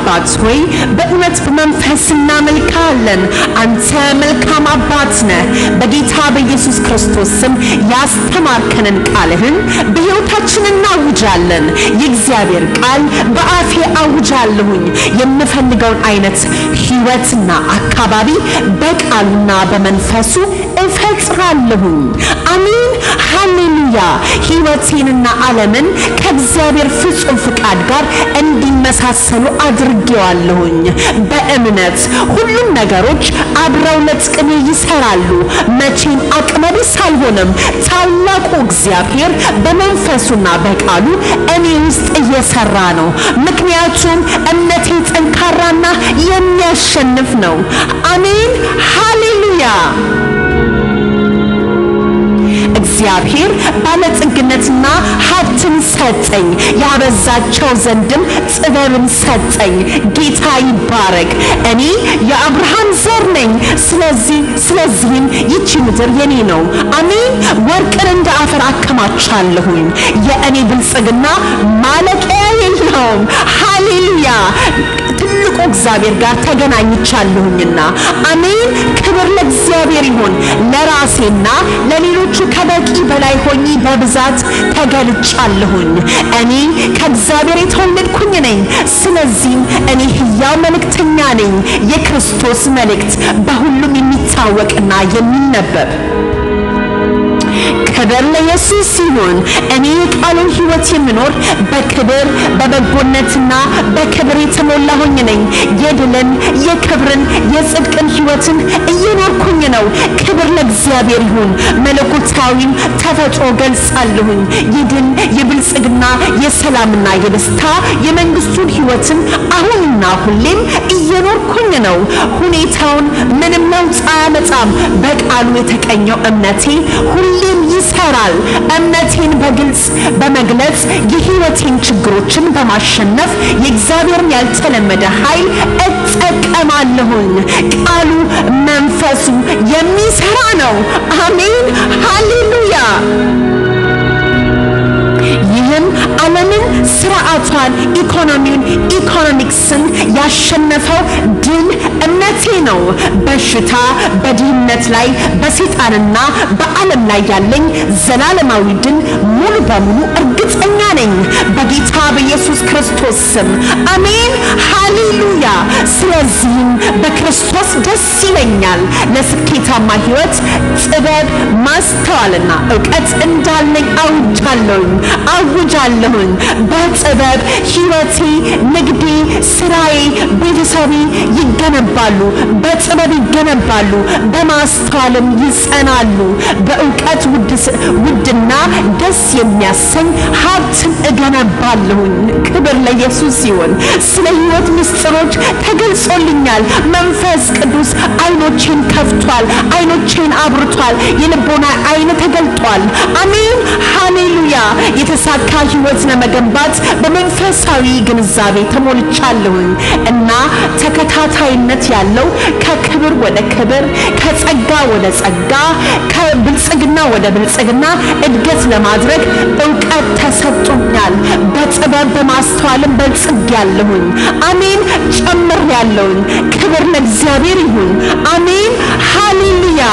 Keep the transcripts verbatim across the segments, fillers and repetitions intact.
አባት ሆይ በእውነት በመንፈስ እናመልካለን አንተ መልካም አባት ነህ በጌታ በኢየሱስ ክርስቶስ ስም ያስተማርከንን ቃልህን በሕይወታችን እናውጃለን የእግዚአብሔር ቃል በአፌ አውጃለሁኝ የምፈልገውን አይነት ሕይወትና አካባቢ በቃሉና በመንፈሱ እፈጽራለሁኝ አሜን ሃሌሉያ ሕይወቴንና ዓለምን ከእግዚአብሔር ፍጹም ፍቃድ ጋር እንዲመሳሰሉ አድርጌዋለሁኝ በእምነት ሁሉም ነገሮች አብረው ለጥቅሜ ይሰራሉ መቼም አቅመቢስ አልሆንም ታላቁ እግዚአብሔር በመንፈሱና በቃሉ እኔ ውስጥ እየሰራ ነው ምክንያቱም እምነቴ ጠንካራና የሚያሸንፍ ነው አሜን ሃሌሉያ እግዚአብሔር ባለጽግነትና ሀብትን ሰጠኝ ያበዛቸው ዘንድም ጥበብን ሰጠኝ ጌታ ይባረክ እኔ የአብርሃም ዘር ነኝ ስለዚህ ስለዚህም ይቺ ምድር የኔ ነው አሜን ወርቅን እንደ አፈር አከማቻለሁኝ የእኔ ብልጽግና ማለቂያ የለውም ሃሌሉያ ትልቁ እግዚአብሔር ጋር ተገናኝቻለሁኝና አሜን ክብር ለእግዚአብሔር ይሁን ለራሴና ለሌሎቹ ከበቂ በላይ ሆኜ በብዛት ተገልጫለሁኝ እኔ ከእግዚአብሔር የተወለድኩኝ ነኝ ስለዚህ እኔ ሕያው መልእክተኛ ነኝ የክርስቶስ መልእክት በሁሉም የሚታወቅና የሚነበብ ክብር ለኢየሱስ ይሁን እኔ ቃሉን ሕይወት የምኖር በክብር በበጎነትና በክብር የተሞላሁኝ ነኝ የድልን የክብርን የጽድቅን ሕይወትን እየኖርኩኝ ነው ክብር ለእግዚአብሔር ይሁን መለኮታዊም ተፈጥሮ ገልጻለሁኝ የድል የብልጽግና የሰላምና የደስታ የመንግስቱን ሕይወትን አሁንና ሁሌም እየኖርኩኝ ነው ሁኔታውን ምንም ለውጥ አያመጣም በቃሉ የተቀኘው እምነቴ ሁሌም ይሰራል እምነቴን በግልጽ በመግለጽ የሕይወቴን ችግሮችን በማሸነፍ የእግዚአብሔርን ያልተለመደ ኃይል እጠቀማለሁኝ ቃሉ መንፈሱ የሚሰራ ነው አሜን ሃሌሉያ ይህም ዓለምን ስርዓቷን ኢኮኖሚውን ኢኮኖሚክስን ያሸነፈው ድል እምነቴ ነው በሽታ በድህነት ላይ በሰይጣንና በዓለም ላይ ያለኝ ዘላለማዊ ድል ሙሉ በሙሉ እርግጠኛ ነኝ በጌታ በኢየሱስ ክርስቶስ ስም አሜን ሃሌሉያ ስለዚህም በክርስቶስ ደስ ይለኛል ለስኬታማ ሕይወት ጥበብ ማስተዋልና ዕውቀት እንዳለኝ አውጃለሁኝ አውጃለሁኝ በጥበብ ሕይወቴ ንግዴ ስራዬ ቤተሰቤ ይገነባሉ በጥበብ ይገነባሉ በማስተዋልም ይጸናሉ በዕውቀት ውድና ደስ የሚያሰኝ ሀብትን እገነባለሁኝ ክብር ለኢየሱስ ይሁን ስለ ሕይወት ምስጢሮች ተገልጾልኛል መንፈስ ቅዱስ አይኖቼን ከፍቷል አይኖቼን አብርቷል የልቦና አይን ተገልጧል አሜን ሃሌሉያ የተሳካ ሕይወት ለመገንባት በመንፈሳዊ ግንዛቤ ተሞልቻለሁኝ እና ተከታታይነት ያለው ከክብር ወደ ክብር ከጸጋ ወደ ጸጋ ከብልጽግና ወደ ብልጽግና እድገት ለማድረግ ዕውቀት ተሰጥቶኛል በጥበብ በማስተዋልም በልጽጌያለሁኝ አሜን ጨምሬያለሁኝ ክብር ለእግዚአብሔር ይሁን አሜን ሃሌሉያ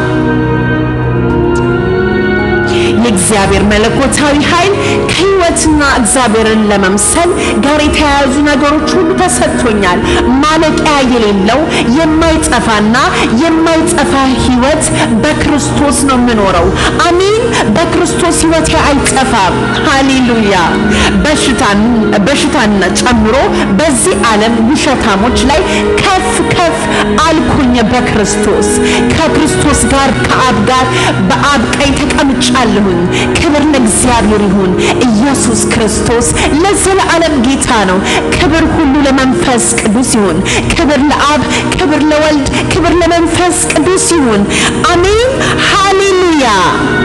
የእግዚአብሔር መለኮታዊ ኃይል ከሕይወትና እግዚአብሔርን ለመምሰል ጋር የተያያዙ ነገሮች ሁሉ ተሰጥቶኛል ማለቂያ የሌለው የማይጠፋና የማይጠፋ ሕይወት በክርስቶስ ነው የምኖረው አሜን በክርስቶስ ሕይወቴ አይጠፋም ሃሌሉያ በሽታን በሽታን ጨምሮ በዚህ ዓለም ውሸታሞች ላይ ከፍ ከፍ አልኩኝ በክርስቶስ ከክርስቶስ ጋር ከአብ ጋር በአብ ቀኝ ተቀምጫለሁ ክብር ለእግዚአብሔር ይሁን ኢየሱስ ክርስቶስ ለዘላለም ጌታ ነው ክብር ሁሉ ለመንፈስ ቅዱስ ይሁን ክብር ለአብ ክብር ለወልድ ክብር ለመንፈስ ቅዱስ ይሁን አሜን ሃሌሉያ